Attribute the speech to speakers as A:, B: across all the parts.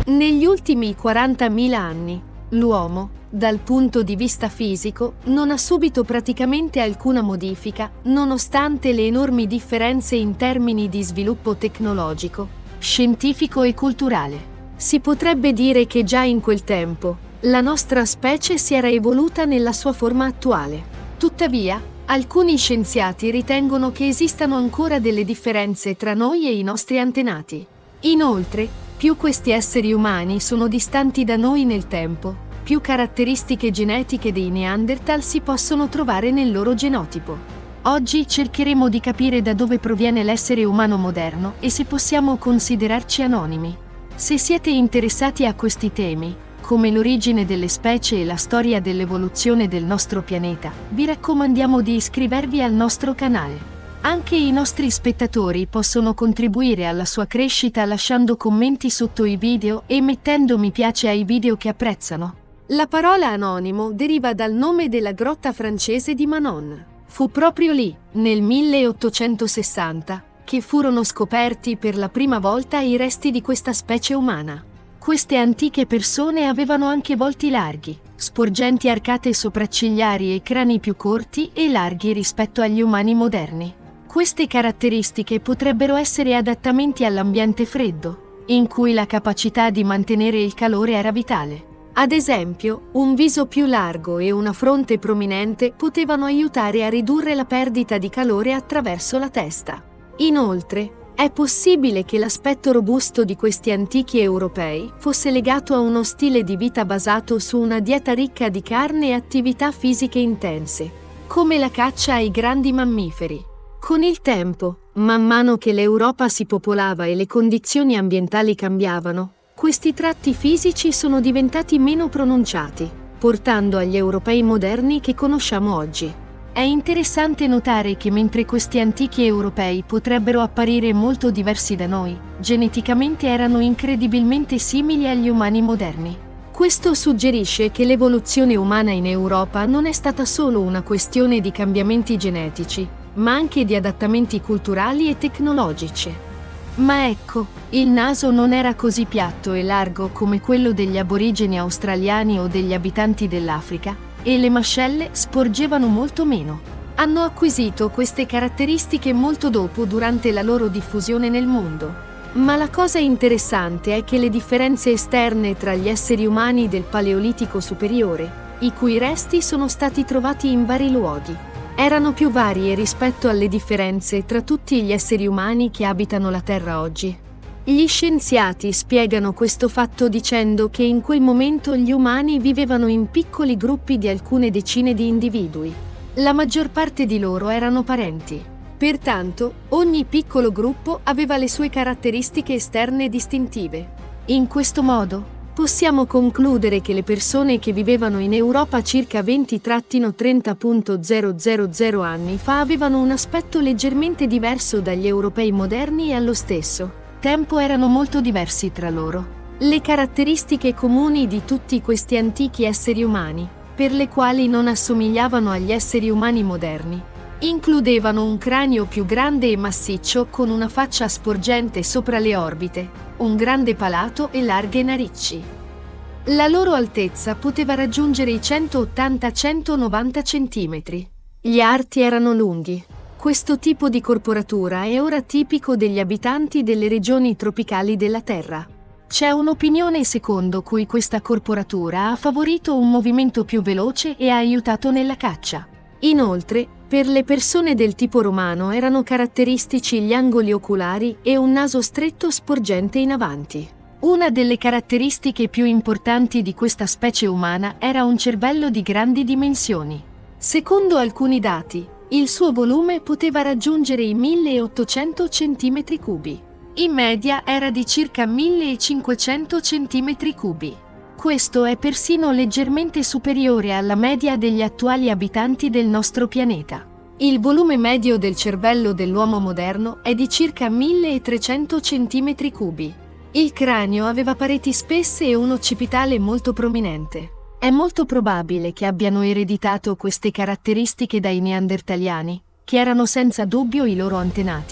A: Negli ultimi 40.000 anni, l'uomo, dal punto di vista fisico, non ha subito praticamente alcuna modifica, nonostante le enormi differenze in termini di sviluppo tecnologico, scientifico e culturale. Si potrebbe dire che già in quel tempo, la nostra specie si era evoluta nella sua forma attuale. Tuttavia, alcuni scienziati ritengono che esistano ancora delle differenze tra noi e i nostri antenati. Inoltre, più questi esseri umani sono distanti da noi nel tempo, più caratteristiche genetiche dei Neanderthal si possono trovare nel loro genotipo. Oggi cercheremo di capire da dove proviene l'essere umano moderno e se possiamo considerarci anonimi. Se siete interessati a questi temi, come l'origine delle specie e la storia dell'evoluzione del nostro pianeta, vi raccomandiamo di iscrivervi al nostro canale. Anche i nostri spettatori possono contribuire alla sua crescita lasciando commenti sotto i video e mettendo mi piace ai video che apprezzano. La parola anonimo deriva dal nome della grotta francese di Manon. Fu proprio lì, nel 1860, che furono scoperti per la prima volta i resti di questa specie umana. Queste antiche persone avevano anche volti larghi, sporgenti arcate sopraccigliari e crani più corti e larghi rispetto agli umani moderni. Queste caratteristiche potrebbero essere adattamenti all'ambiente freddo, in cui la capacità di mantenere il calore era vitale. Ad esempio, un viso più largo e una fronte prominente potevano aiutare a ridurre la perdita di calore attraverso la testa. Inoltre, è possibile che l'aspetto robusto di questi antichi europei fosse legato a uno stile di vita basato su una dieta ricca di carne e attività fisiche intense, come la caccia ai grandi mammiferi. Con il tempo, man mano che l'Europa si popolava e le condizioni ambientali cambiavano, questi tratti fisici sono diventati meno pronunciati, portando agli europei moderni che conosciamo oggi. È interessante notare che mentre questi antichi europei potrebbero apparire molto diversi da noi, geneticamente erano incredibilmente simili agli umani moderni. Questo suggerisce che l'evoluzione umana in Europa non è stata solo una questione di cambiamenti genetici, ma anche di adattamenti culturali e tecnologici. Ma ecco, il naso non era così piatto e largo come quello degli aborigeni australiani o degli abitanti dell'Africa, e le mascelle sporgevano molto meno. Hanno acquisito queste caratteristiche molto dopo durante la loro diffusione nel mondo. Ma la cosa interessante è che le differenze esterne tra gli esseri umani del Paleolitico superiore, i cui resti sono stati trovati in vari luoghi, erano più varie rispetto alle differenze tra tutti gli esseri umani che abitano la Terra oggi. Gli scienziati spiegano questo fatto dicendo che in quel momento gli umani vivevano in piccoli gruppi di alcune decine di individui. La maggior parte di loro erano parenti. Pertanto, ogni piccolo gruppo aveva le sue caratteristiche esterne distintive. In questo modo, possiamo concludere che le persone che vivevano in Europa circa 20-30.000 anni fa avevano un aspetto leggermente diverso dagli europei moderni e allo stesso tempo erano molto diversi tra loro. Le caratteristiche comuni di tutti questi antichi esseri umani, per le quali non assomigliavano agli esseri umani moderni, includevano un cranio più grande e massiccio con una faccia sporgente sopra le orbite, un grande palato e larghe narici. La loro altezza poteva raggiungere i 180-190 cm. Gli arti erano lunghi. Questo tipo di corporatura è ora tipico degli abitanti delle regioni tropicali della Terra. C'è un'opinione secondo cui questa corporatura ha favorito un movimento più veloce e ha aiutato nella caccia. Inoltre, per le persone del tipo romano erano caratteristici gli angoli oculari e un naso stretto sporgente in avanti. Una delle caratteristiche più importanti di questa specie umana era un cervello di grandi dimensioni. Secondo alcuni dati, il suo volume poteva raggiungere i 1800 cm3. In media era di circa 1500 cm3. Questo è persino leggermente superiore alla media degli attuali abitanti del nostro pianeta. Il volume medio del cervello dell'uomo moderno è di circa 1300 cm3. Il cranio aveva pareti spesse e un occipitale molto prominente. È molto probabile che abbiano ereditato queste caratteristiche dai neandertaliani, che erano senza dubbio i loro antenati.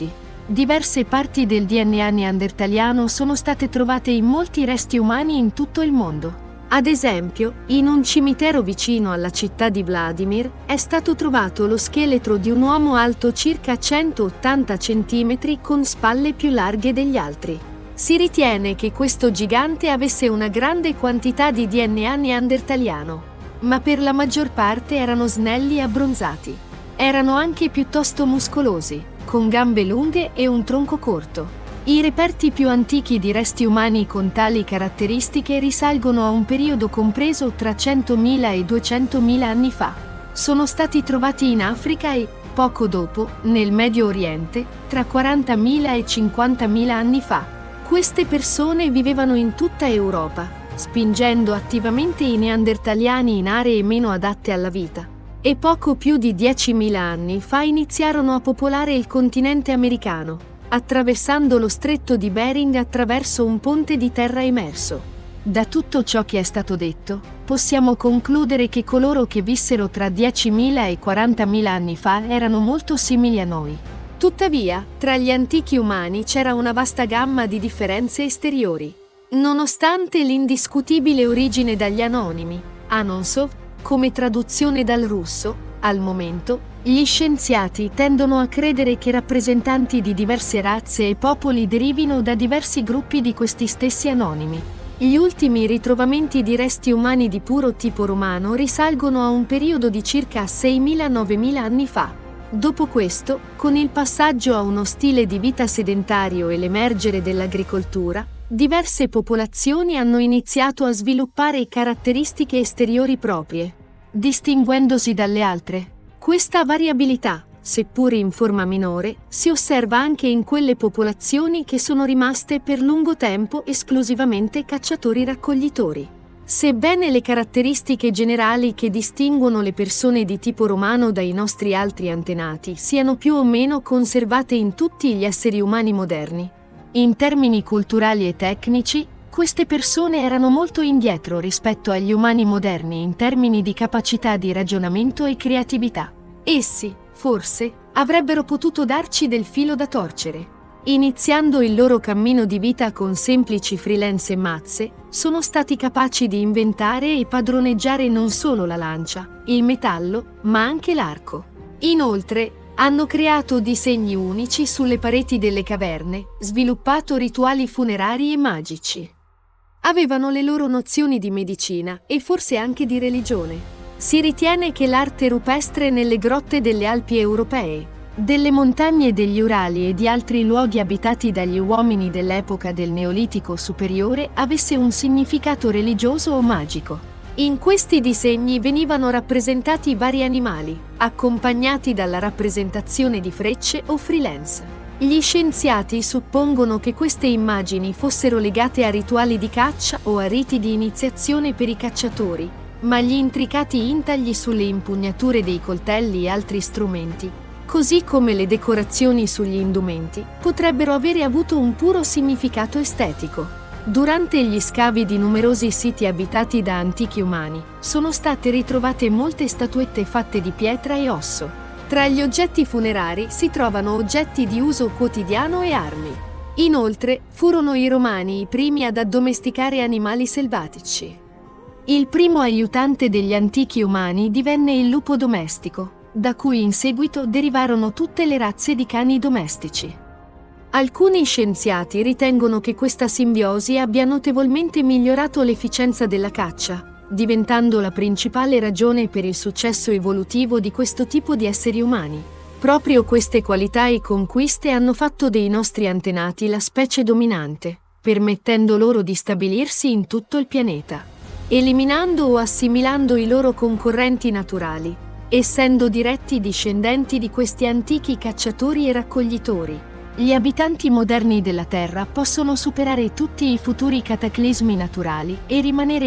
A: Diverse parti del DNA neandertaliano sono state trovate in molti resti umani in tutto il mondo. Ad esempio, in un cimitero vicino alla città di Vladimir è stato trovato lo scheletro di un uomo alto circa 180 cm con spalle più larghe degli altri. Si ritiene che questo gigante avesse una grande quantità di DNA neandertaliano, ma per la maggior parte erano snelli e abbronzati. Erano anche piuttosto muscolosi, con gambe lunghe e un tronco corto. I reperti più antichi di resti umani con tali caratteristiche risalgono a un periodo compreso tra 100.000 e 200.000 anni fa. Sono stati trovati in Africa e, poco dopo, nel Medio Oriente, tra 40.000 e 50.000 anni fa. Queste persone vivevano in tutta Europa, spingendo attivamente i neandertaliani in aree meno adatte alla vita. E poco più di 10.000 anni fa iniziarono a popolare il continente americano, attraversando lo stretto di Bering attraverso un ponte di terra emerso. Da tutto ciò che è stato detto, possiamo concludere che coloro che vissero tra 10.000 e 40.000 anni fa erano molto simili a noi. Tuttavia, tra gli antichi umani c'era una vasta gamma di differenze esteriori. Nonostante l'indiscutibile origine dagli anonimi, Anonsov, come traduzione dal russo, al momento, gli scienziati tendono a credere che rappresentanti di diverse razze e popoli derivino da diversi gruppi di questi stessi anonimi. Gli ultimi ritrovamenti di resti umani di puro tipo romano risalgono a un periodo di circa 6.000-9.000 anni fa. Dopo questo, con il passaggio a uno stile di vita sedentario e l'emergere dell'agricoltura, diverse popolazioni hanno iniziato a sviluppare caratteristiche esteriori proprie, distinguendosi dalle altre. Questa variabilità, seppur in forma minore, si osserva anche in quelle popolazioni che sono rimaste per lungo tempo esclusivamente cacciatori-raccoglitori. Sebbene le caratteristiche generali che distinguono le persone di tipo romano dai nostri altri antenati siano più o meno conservate in tutti gli esseri umani moderni, in termini culturali e tecnici, queste persone erano molto indietro rispetto agli umani moderni in termini di capacità di ragionamento e creatività. Essi, forse, avrebbero potuto darci del filo da torcere. Iniziando il loro cammino di vita con semplici freelance e mazze, sono stati capaci di inventare e padroneggiare non solo la lancia, il metallo, ma anche l'arco. Inoltre, hanno creato disegni unici sulle pareti delle caverne, sviluppato rituali funerari e magici. Avevano le loro nozioni di medicina e forse anche di religione. Si ritiene che l'arte rupestre nelle grotte delle Alpi europee, delle montagne degli Urali e di altri luoghi abitati dagli uomini dell'epoca del Neolitico superiore avesse un significato religioso o magico. In questi disegni venivano rappresentati vari animali, accompagnati dalla rappresentazione di frecce o freelance. Gli scienziati suppongono che queste immagini fossero legate a rituali di caccia o a riti di iniziazione per i cacciatori, ma gli intricati intagli sulle impugnature dei coltelli e altri strumenti, così come le decorazioni sugli indumenti, potrebbero avere avuto un puro significato estetico. Durante gli scavi di numerosi siti abitati da antichi umani, sono state ritrovate molte statuette fatte di pietra e osso. Tra gli oggetti funerari si trovano oggetti di uso quotidiano e armi. Inoltre, furono i Romani i primi ad addomesticare animali selvatici. Il primo aiutante degli antichi umani divenne il lupo domestico, da cui in seguito derivarono tutte le razze di cani domestici. Alcuni scienziati ritengono che questa simbiosi abbia notevolmente migliorato l'efficienza della caccia, diventando la principale ragione per il successo evolutivo di questo tipo di esseri umani. Proprio queste qualità e conquiste hanno fatto dei nostri antenati la specie dominante, permettendo loro di stabilirsi in tutto il pianeta, eliminando o assimilando i loro concorrenti naturali, essendo diretti discendenti di questi antichi cacciatori e raccoglitori. Gli abitanti moderni della Terra possono superare tutti i futuri cataclismi naturali e rimanere